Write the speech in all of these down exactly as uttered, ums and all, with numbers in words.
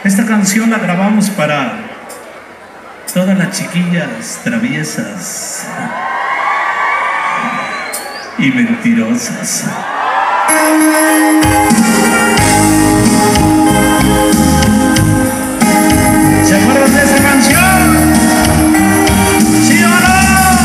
Esta canción la grabamos para todas las chiquillas traviesas y mentirosas. ¿Se acuerdan de esa canción? ¿Sí o no?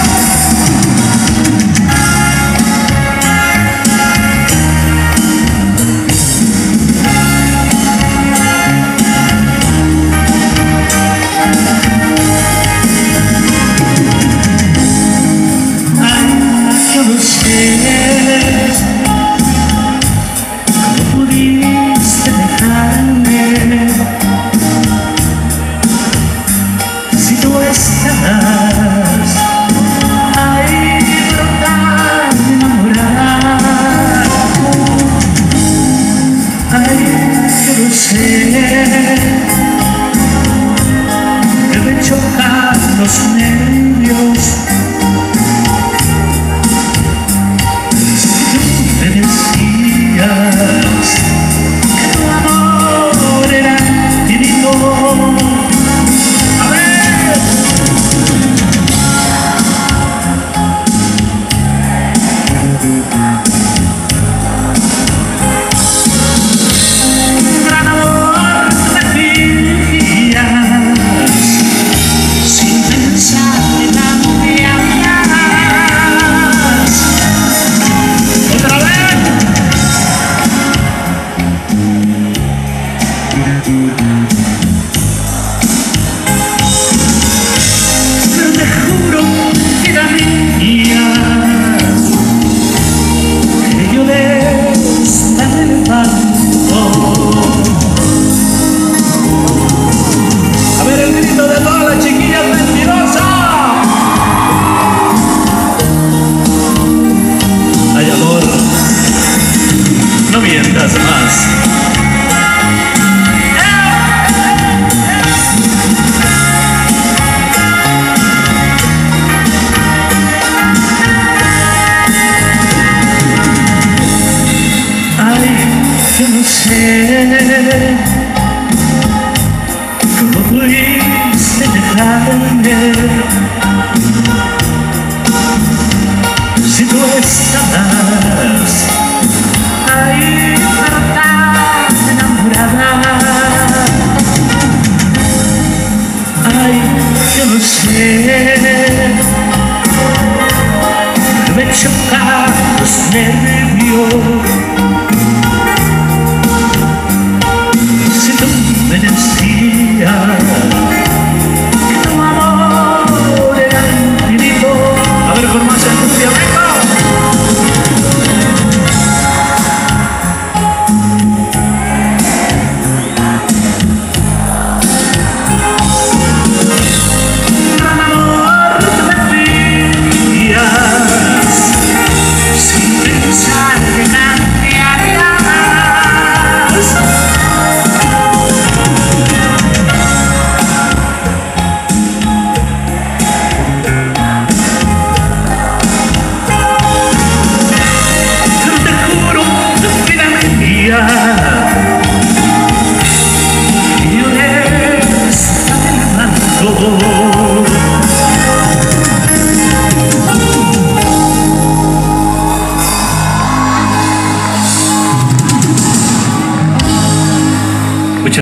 Que me chocan los nervios si tú me decías que tu amor era infinito. A ver, un gran amor pero te juro que era mía, que yo de esta me levanto. A ver el grito de todas las chiquillas mentirosas. Ay, amor, no mientas más. Yo no sé